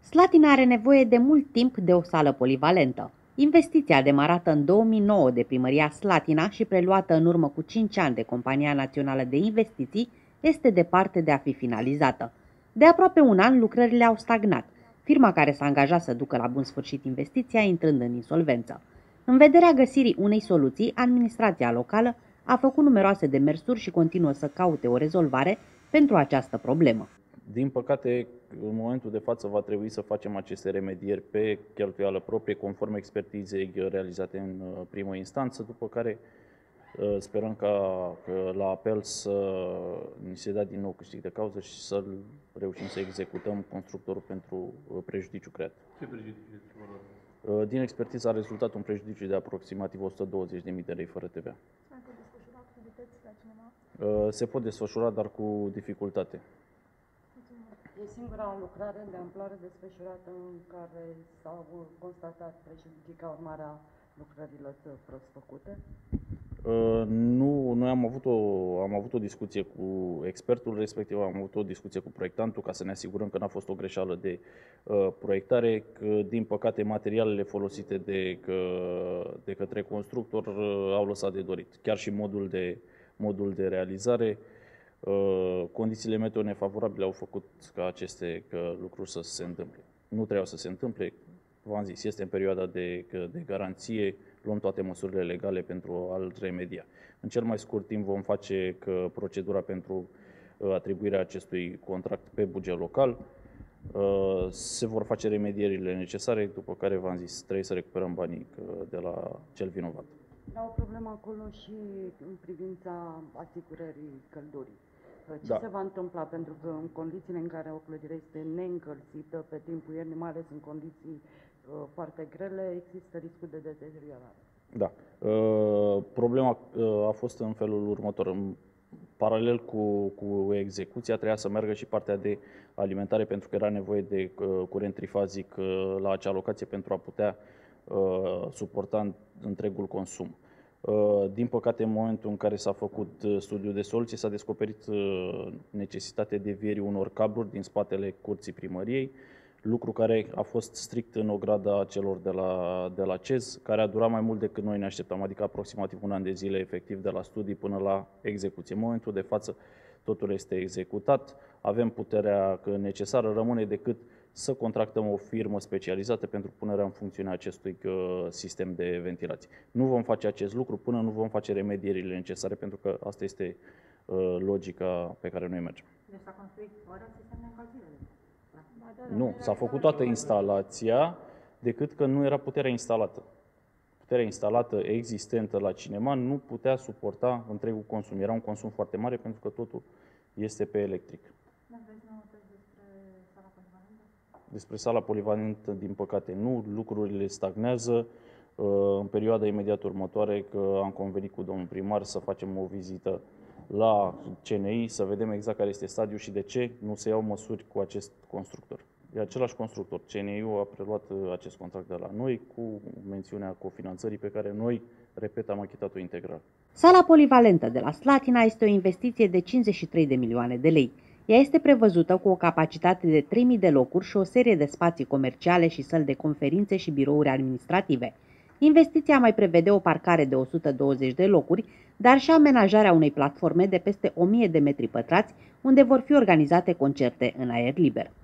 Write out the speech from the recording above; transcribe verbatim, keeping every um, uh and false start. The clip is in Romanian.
Slatina are nevoie de mult timp de o sală polivalentă. Investiția demarată în două mii nouă de primăria Slatina și preluată în urmă cu cinci ani de Compania Națională de Investiții este departe de a fi finalizată. De aproape un an lucrările au stagnat, firma care s-a angajat să ducă la bun sfârșit investiția intrând în insolvență. În vederea găsirii unei soluții, administrația locală a făcut numeroase demersuri și continuă să caute o rezolvare pentru această problemă. Din păcate, în momentul de față va trebui să facem aceste remedieri pe cheltuială proprie, conform expertizei realizate în primă instanță, după care sperăm ca la apel să ni se dea din nou câștig de cauză și să reușim să executăm constructorul pentru prejudiciu creat. Ce prejudiciu? Din expertiză a rezultat un prejudiciu de aproximativ o sută douăzeci de mii de lei fără T V A. Se pot desfășura activități la cinema? Se pot desfășura, dar cu dificultate. E singura lucrare de amploare desfășurată în care s-au constatat prejudicii ca urmare a lucrărilor prost făcute? Uh, nu, noi am avut, o, am avut o discuție cu expertul respectiv, am avut o discuție cu proiectantul ca să ne asigurăm că n-a fost o greșeală de uh, proiectare, că din păcate materialele folosite de, că, de către constructor uh, au lăsat de dorit. Chiar și modul de, modul de realizare. Uh, condițiile meteo nefavorabile au făcut ca aceste că lucruri să se întâmple. Nu trebuiau să se întâmple, v-am zis, este în perioada de, de garanție, luăm toate măsurile legale pentru a-l remedia. În cel mai scurt timp vom face că procedura pentru uh, atribuirea acestui contract pe buget local, uh, se vor face remedierile necesare, după care v-am zis, trebuie să recuperăm banii de la cel vinovat. Era o problemă acolo și în privința asigurării căldurii. Ce Da. se va întâmpla? Pentru că în condițiile în care o clădire este neîncălzită pe timpul iernii, mai ales în condiții uh, foarte grele, există riscul de deteriorare. Da. Uh, problema uh, a fost în felul următor. În paralel cu, cu execuția trebuia să meargă și partea de alimentare, pentru că era nevoie de uh, curent trifazic uh, la acea locație pentru a putea uh, suporta întregul consum. Din păcate, în momentul în care s-a făcut studiul de soluție, s-a descoperit necesitatea devierii unor cabluri din spatele curții primăriei, lucru care a fost strict în ograda celor de la, de la C E Z, care a durat mai mult decât noi ne așteptam, adică aproximativ un an de zile efectiv de la studii până la execuție. În momentul de față totul este executat, avem puterea necesară, rămâne decât să contractăm o firmă specializată pentru punerea în funcțiune a acestui uh, sistem de ventilație. Nu vom face acest lucru până nu vom face remedierile necesare, pentru că asta este uh, logica pe care noi mergem. Deci s-a construit fără sistem de încălzire? Nu, s-a făcut toată instalația, decât că nu era puterea instalată. Puterea instalată existentă la cinema nu putea suporta întregul consum. Era un consum foarte mare pentru că totul este pe electric. Despre sala polivalentă, din păcate, nu. Lucrurile stagnează. În perioada imediat următoare, că am convenit cu domnul primar să facem o vizită la C N I, să vedem exact care este stadiul și de ce nu se iau măsuri cu acest constructor. E același constructor. C N I-ul a preluat acest contract de la noi cu mențiunea cofinanțării pe care noi, repet, am achitat-o integral. Sala polivalentă de la Slatina este o investiție de cincizeci și trei de milioane de lei. Ea este prevăzută cu o capacitate de trei mii de locuri și o serie de spații comerciale și săli de conferințe și birouri administrative. Investiția mai prevede o parcare de o sută douăzeci de locuri, dar și amenajarea unei platforme de peste o mie de metri pătrați, unde vor fi organizate concerte în aer liber.